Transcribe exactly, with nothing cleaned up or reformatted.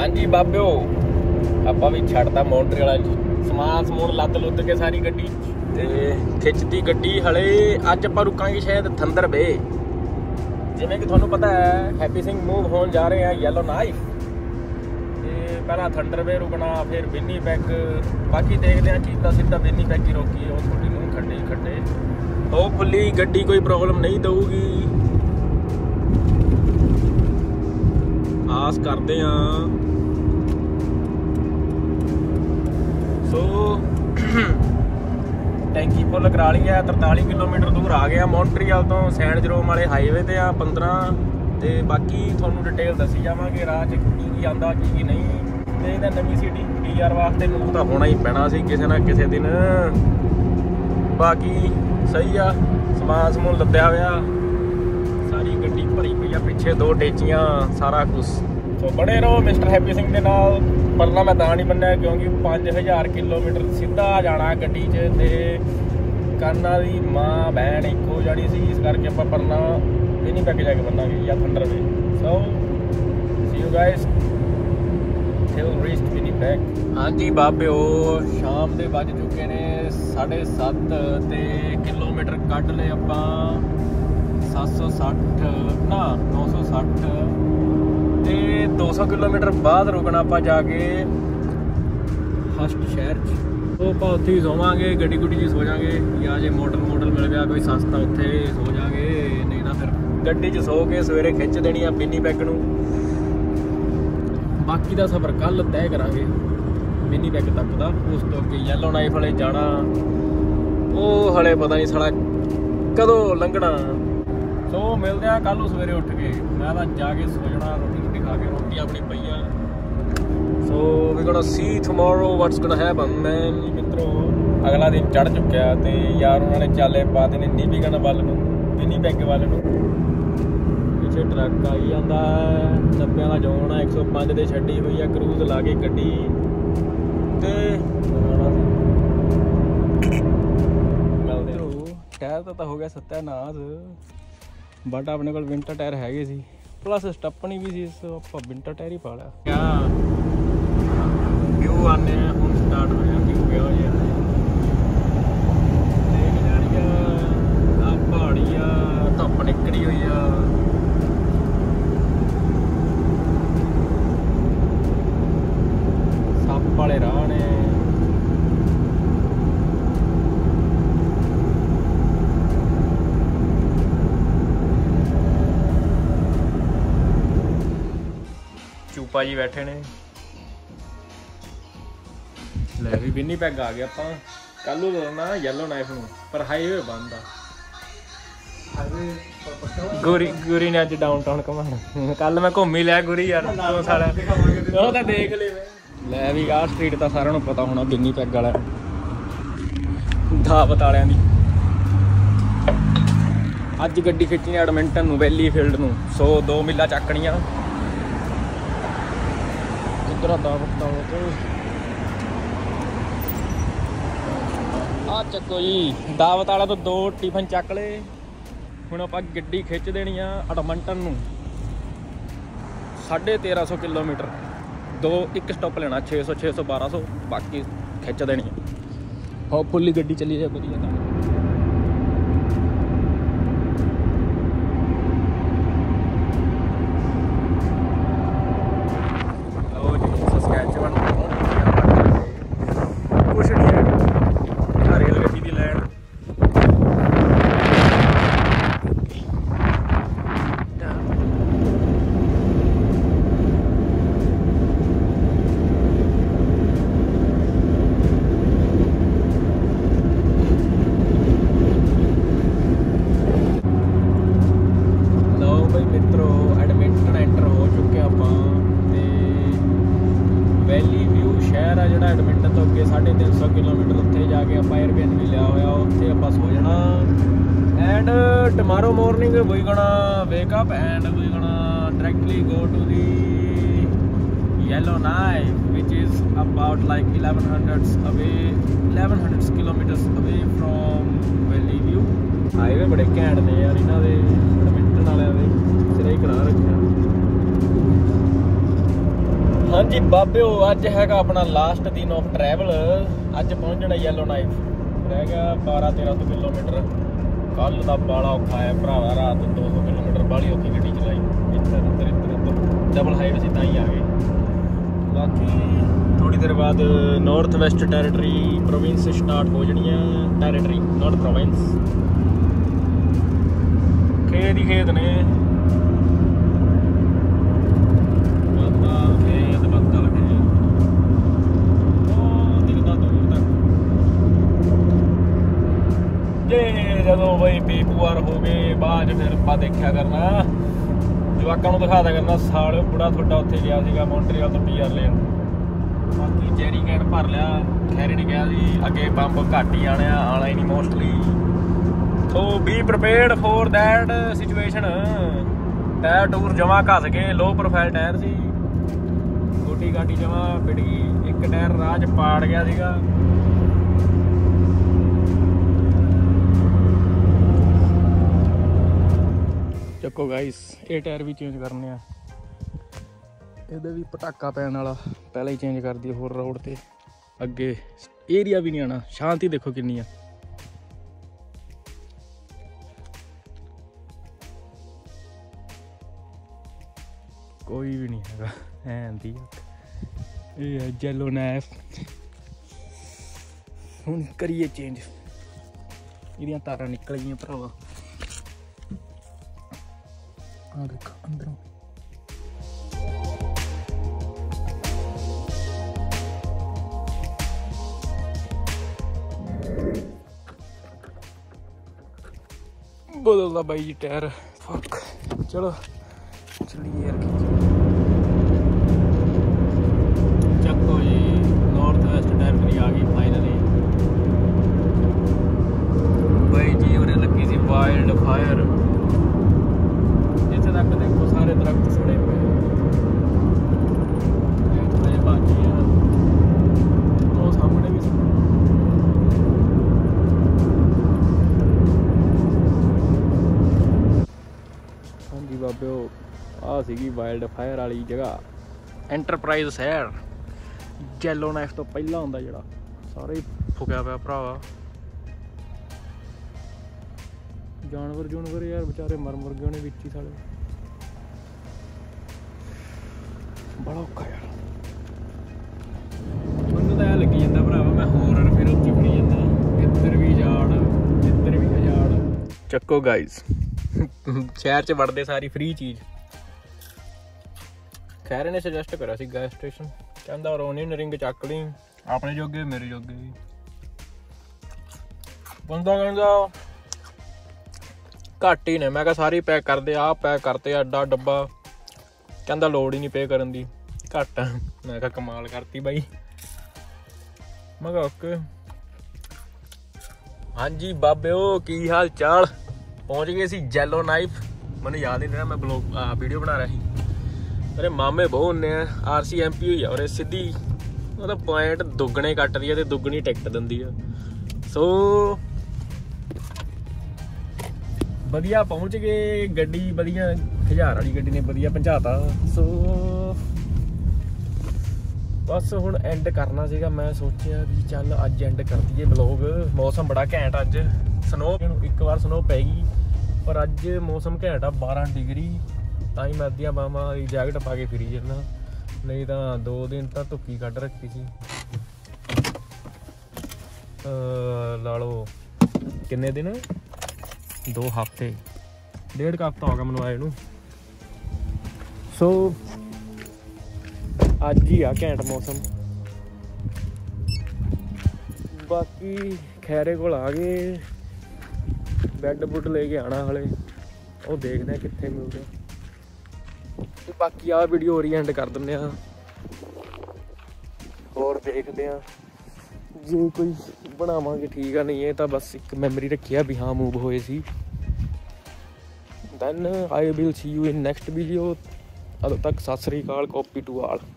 हाँ जी बाबिओ ਆਪਾਂ भी छड़ता मॉन्ट्रियल समान समून लद लुद के सारी गड्डी ते खिंचती गड्डी हले अज ਆਪਾਂ रुकांगे शायद थंदर बे जिवें कि तुहानूं पता है हैप्पी सिंह मूव होने जा रहे हैं येलो नाइफ ते पहला थंडर बे रुकना फिर विन्नीपेग बाकी देखते हैं चीज़ सीधा विन्नीपेग ही रोकी है थोड़ी मूँह खड्डे खड्डे होपफुली गड्डी कोई प्रॉब्लम नहीं दूगी आस करते हैं सो टैंकी फुल करा ली है तरताली किलोमीटर दूर आ गया मॉन्ट्रियल तो सैंड जरोम वाले हाईवे ते आ पंद्रह ते बाकी थोनू डिटेल दसी जावांगे राह च की की आंदा की की नहीं ते इहदा नवीं सिटी टी आर वास्ते मूव तो होना ही पैना सी किसी ना किसी दिन बाकी सही आ समान समून लद्या होया सारी गड्डी भरी पई आ पिछे दो टेचियां सारा कुछ तो बने रहो मिस्टर हैप्पी सिंह के नाल परना मैं तां नहीं बनना क्योंकि पाँच हज़ार किलोमीटर सीधा जाना गड्डी च ते काना दी माँ बहन एक हो जानी सी इस करके आपां परना विन्नीपेग जाके बननांगे या Thunder Bay so see you guys till reached Winnipeg हाँ जी बाबिओ शाम दे बज चुके ने साढ़े सत्त ते किलोमीटर कट ले आपां सत्त सौ सठ ना नौ सौ सठ ते दो सौ किलोमीटर बाद रुकना आप जाके फस्ट शहर तो आप उत्थे ही सोवांगे गड्डी गुड्डी जी सो जाएंगे या जे मोटल मोटल मिल गया कोई सस्ता उत्थे सो जाएंगे नहीं ना फिर गड्डी च सो के सवेरे खिंच देनी आ विन्नीपेग नूं बाकी का सफ़र कल तय करांगे विन्नीपेग तक का उस तो अगे येलो नाइफ वाले जाना वो हले पता नहीं साला कदों लंघना सो मिलते हैं कल सवेरे उठ के मैं तो जाके सो जाना रोटी रोटी खा के रोटी अपनी पई आ so we gonna see tomorrow what's gonna happen man मित्रों अगला दिन चढ़ चुक्या ते यार उन्होंने चाले पा देने नीबीगन वाल नूं विन्नीपेग वाल नूं पिछे ट्रक आई जांदा नब्बे वाला जोन आ एक सौ पाँच दे छड्डी हुई है क्रूज ला के गड्डी ते टायर तो, तो हो गया सत्यानाश बट अपने को विंटर टायर हैगे सी प्लस स्टपनी भी सी आप विंटर टायर ही पा लिया क्या व्यू आने हम स्टार्ट हो गया व्यू गया हो देख जानिया आ पहाड़ी आ धुप निकली हुई आ सप वाले राह ने चूपा जी बैठे ने ले भी विन्नीपेग आ गया आप कल ना येलो नाइफ नूं पर हाईवे बंद आ गुरी गुरी ने अज डाउन टाउन घुमाना कल मैं घूम ही लिया गुरी यार दो साल वो तो देख ले लै भी आ स्ट्रीट तो सारिਆਂ ਨੂੰ पता होना विन्नीपेग वाला धावत वालिਆਂ ਦੀ अज गड्डी खिच्चनी एडमिंटन नूं वैली फील्ड नूं सो दो मीला ਚੱਕਣੀਆਂ दावत दावत आ चको जी दावत वाला तो दो टिफन चक ले हुण आपां गड्डी खिंच देनी आ एडमिंटन नूं साढ़े तेरह सौ किलोमीटर दो एक स्टॉप लेना छे सौ छे सौ बारह सौ बाकी खिंच देनी होपफुली गड्डी चली जाए वधिया साढ़े तीन सौ किलोमीटर उत्थे जाके आप एयरबीएनबी लिया होया उत्थे आप सो जाना and tomorrow morning we gonna wake up and we gonna directly go to the Yellowknife which is about like eleven hundred away eleven hundred kilometres away from Valleyview highway बड़े घैंट ने यार इन्हों के Edmonton वाले सिरे ही करा रखा हाँ ਹਾਂਜੀ ਬਾਬਿਓ ਅੱਜ ਹੈਗਾ ਆਪਣਾ ਲਾਸਟ ਦਿਨ ਆਫ ਟਰੈਵਲ। ਅੱਜ ਪਹੁੰਚਣਾ ਯੈਲੋ ਨਾਈਫ, ਰਹਿ ਗਿਆ ਬਾਰਾਂ ਤੇਰਾਂ ਸੌ ਕਿਲੋਮੀਟਰ। ਕੱਲ ਦਾ ਬਾਲਾ ਔਖਾ ਹੈ ਭਰਾਵਾ, ਰਾਤ ਦੋ ਸੌ ਕਿਲੋਮੀਟਰ ਬਾਲੀ ਔਖੀ ਗੱਡੀ ਚਲਾਈ। ਇੱਧਰ ਉੱਧਰ ਇੱਧਰ ਉੱਧਰ ਡਬਲ ਹਾਈਟ ਅਸੀਂ ਤਾਂ ਹੀ ਆ ਗਏ। ਬਾਕੀ ਥੋੜੀ ਦੇਰ ਬਾਅਦ north west territory province start ਹੋ ਜਾਣੀ ਹੈ। ਟੈਰੀਟਰੀ ਨਾਟ ਪ੍ਰੋਵਿੰਸ, ਖੇਤ ਹੀ ਖੇਤ ਨੇ। ਜਦੋਂ ਬਈ ਪੀਪੂਆਰ ਹੋ ਗਏ ਬਾਅਦ ਫਿਰ ਆਪਾਂ ਦੇਖਿਆ ਕਰਨਾ, ਜਵਾਕਾਂ ਨੂੰ ਦਿਖਾ ਦਿਆ ਕਰਨਾ ਸਾਲ ਬੁੜਾ ਤੁਹਾਡਾ ਉੱਥੇ ਗਿਆ ਸੀਗਾ ਮੌਂਟਰੀਅਲ ਤੋਂ ਪੀ ਆਰ ਲੈਣ। ਬਾਕੀ ਜੈਰੀ ਕੈਨ ਭਰ ਲਿਆ। ਖੈਰੇ ਨੇ ਕਿਹਾ ਸੀ ਅੱਗੇ ਬੰਬ ਘੱਟ ਹੀ ਆਣਾ, ਆਣਾ ਹੀ ਨਹੀਂ mostly. So be prepared for that situation. Tyre ਟੂਰ ਜਮਾ ਘਸ ਗਏ, ਲੋ ਪ੍ਰੋਫਾਈਲ ਟਾਇਰ ਸੀ, ਛੋਟੀ ਗਾਡੀ ਜਮਾ ਪਿੜ ਗਈ। ਇੱਕ ਟਾਇਰ ਰਾਹ 'ਚ ਪਾੜ ਗਿਆ ਸੀਗਾ। ਚੱਕੋ ਗਾਈਸ, ਇਹ ਟਾਇਰ ਵੀ ਚੇਂਜ ਕਰਨੇ ਆ। ਇਹਦਾ ਵੀ ਪਟਾਕਾ ਪੈਣ ਵਾਲਾ, ਪਹਿਲਾਂ ਹੀ ਚੇਂਜ ਕਰਦੀ। ਹੋਰ ਰੋਡ ਤੇ ਅੱਗੇ ਏਰੀਆ ਵੀ ਨਹੀਂ ਆਣਾ। ਸ਼ਾਂਤੀ ਦੇਖੋ ਕਿੰਨੀ ਆ। ਕੋਈ ਵੀ ਨਹੀਂ ਹੈਗਾ ਐਂ ਦੀ। ਇਹ ਹੈ ਯੈਲੋ ਨਾਈਫ। ਹੁਣ ਕਰੀਏ ਚੇਂਜ। ਇਹਦੀਆਂ ਤਾਰਾਂ ਨਿਕਲ ਗਈਆਂ ਭਰਾਵਾ। ਆ ਦੇਖ ਅੰਦਰੋਂ ਬਦਲਦਾ ਬਾਈ ਜੀ ਟਾਇਰ। ਫੱਕ ਚਲੋ ਚੱਲੀਏ ਯਾਰ। ਚੱਕੋ ਜੀ, ਨਾਰਥ ਵੈਸਟ ਟੈਰੀਟਰੀ ਆ ਗਈ ਫਾਈਨਲੀ। ਬਾਈ ਜੀ ਉਰੇ ਲੱਗੀ ਸੀ ਵਾਈਲਡ ਫਾਇਰ। ਜਿੱਥੇ ਤੱਕ ਦੇਖੋ ਸਾਰੇ ਦਰਖਤ ਸੜੇ ਪਏ। ਥੋੜੇ ਬਾਕੀ ਆ, ਉਹ ਸਾਹਮਣੇ ਵੀ ਹਾਂਜੀ ਬਾਬਿਓ, ਆਹ ਸੀਗੀ ਵਾਈਲਡ ਫਾਇਰ ਵਾਲੀ ਜਗ੍ਹਾ। ਐਂਟਰਪ੍ਰਾਈਜ਼ ਸ਼ਹਿਰ ਯੈਲੋ ਨਾਈਫ ਤੋਂ ਪਹਿਲਾਂ ਹੁੰਦਾ ਜਿਹੜਾ। ਸਾਰਾ ਹੀ ਫੁਕਿਆ ਪਿਆ ਭਰਾਵਾ। ਜਾਨਵਰ ਜੂਨਵਰ ਯਾਰ ਵਿਚਾਰੇ ਮਰ ਮੁਰ ਗਏ ਨੇ ਵਿੱਚ ਹੀ ਸਾਲੇ। ਬੜਾ ਔਖਾ ਯਾਰ। ਮੈਨੂੰ ਤਾਂ ਐ ਲੱਗੀ ਜਾਂਦਾ ਭਰਾਵਾ ਮੈਂ ਹੋਰ ਫਿਰ ਉੱਥੇ ਫੜੀ ਜਾਂਦਾ। ਇੱਧਰ ਵੀ ਜਾੜ, ਇੱਧਰ ਵੀ ਹਜ਼ਾੜ। ਚੱਕੋ ਗਾਈਜ਼, ਸ਼ਹਿਰ 'ਚ ਵੜਦੇ ਸਾਰੀ ਫ੍ਰੀ ਚੀਜ਼। ਖੈਰੇ ਨੇ ਸੁਜੈਸਟ ਕਰਿਆ ਸੀ ਗੈਸ ਸਟੇਸ਼ਨ, ਕਹਿੰਦਾ ਰੋਨੀਅਨ ਰਿੰਗ ਚੱਕ ਲਈ, ਆਪਣੇ ਜੋਗੇ ਮੇਰੇ ਜੋਗੇ ਵੀ। ਬੰਦਾ ਕਹਿੰਦਾ ਘੱਟ ਹੀ ਨੇ। ਮੈਂ ਕਿਹਾ ਸਾਰੀ ਪੈਕ ਕਰਦੇ, ਆਹ ਪੈਕ ਕਰਤੇ ਐਡਾ ਡੱਬਾ। ਕਹਿੰਦਾ ਲੋੜ ਹੀ ਨਹੀਂ ਪੇ ਕਰਨ ਦੀ, ਘੱਟ। ਮੈਂ ਕਿਹਾ ਕਮਾਲ ਕਰਤੀ ਬਾਈ। ਮੈਂ ਕਿਹਾ ਓਕੇ। ਹਾਂਜੀ ਬਾਬਿਓ, ਕੀ ਹਾਲ ਚਾਲ? ਪਹੁੰਚ ਗਏ ਸੀ ਯੈਲੋ ਨਾਈਫ। ਮੈਨੂੰ ਯਾਦ ਨਹੀਂ ਰਿਹਾ ਮੈਂ ਬਲੌਗ ਵੀਡੀਓ ਬਣਾ ਰਿਹਾ ਸੀ। ਮੇਰੇ ਮਾਮੇ ਬਹੁਤ ਹੁੰਦੇ ਆ, ਆਰ ਸੀ ਐਮ ਪੀ ਹੋਈ ਆ ਔਰ ਸਿੱਧੀ ਉਹਦਾ ਪੁਆਇੰਟ ਦੁੱਗਣੇ ਕੱਟਦੀ ਆ ਅਤੇ ਦੁੱਗਣੀ ਟਿਕਟ ਦਿੰਦੀ ਆ। ਸੋ ਵਧੀਆ ਪਹੁੰਚ ਗਏ। ਗੱਡੀ ਵਧੀਆ, ਹਜ਼ਾਰ ਵਾਲੀ ਗੱਡੀ ਨੇ ਵਧੀਆ ਪਹੁੰਚਾਤਾ। ਸੋ ਬਸ ਹੁਣ ਐਂਡ ਕਰਨਾ ਸੀਗਾ। ਮੈਂ ਸੋਚਿਆ ਵੀ ਚੱਲ ਅੱਜ ਐਂਡ ਕਰ ਦਈਏ ਬਲੌਗ। ਮੌਸਮ ਬੜਾ ਘੈਂਟ ਅੱਜ। ਸਨੋ ਇੱਕ ਵਾਰ ਸਨੋ ਪੈ ਗਈ, ਪਰ ਅੱਜ ਮੌਸਮ ਘੈਂਟ ਆ। ਬਾਰਾਂ ਡਿਗਰੀ, ਤਾਂ ਹੀ ਮੈਂ ਅੱਧੀਆਂ ਬਾਹਾਂ ਦੀ ਜੈਕਟ ਪਾ ਕੇ ਫਿਰੀ ਜਾਂਦਾ। ਨਹੀਂ ਤਾਂ ਦੋ ਦਿਨ ਤਾਂ ਧੁੱਪੀ ਕੱਢ ਰੱਖੀ ਸੀ। ਲਾ ਲਓ ਕਿੰਨੇ ਦਿਨ, ਦੋ ਹਫ਼ਤੇ, ਡੇਢ ਕੁ ਹਫ਼ਤਾ ਹੋ ਗਿਆ ਮੈਨੂੰ ਆਏ ਨੂੰ। ਸੋ ਅੱਜ ਹੀ ਆ ਘੈਂਟ ਮੌਸਮ। ਬਾਕੀ ਖੈਰੇ ਕੋਲ ਆ ਗਏ। ਬੈੱਡ ਬੁੱਡ ਲੈ ਕੇ ਆਉਣਾ ਹਾਲੇ, ਉਹ ਦੇਖਦੇ ਆ ਕਿੱਥੇ ਮਿਲਦੇ। ਤੇ ਬਾਕੀ ਆਹ ਵੀਡੀਓ ਹੋਰ ਹੀ ਐਂਡ ਕਰ ਦਿੰਦੇ ਆ। ਹੋਰ ਦੇਖਦੇ ਆ ਜੇ ਕੋਈ ਬਣਾਵਾਂਗੇ ਠੀਕ ਆ, ਨਹੀਂ ਇਹ ਤਾਂ ਬਸ ਇੱਕ ਮੈਮਰੀ ਰੱਖੀ ਆ ਵੀ ਹਾਂ ਮੂਵ ਹੋਏ ਸੀ। Then I will see you in next video. ਉਦੋਂ ਤੱਕ ਸਤਿ ਸ੍ਰੀ ਅਕਾਲ, ਕਾਪੀ ਟੂ ਆਲ।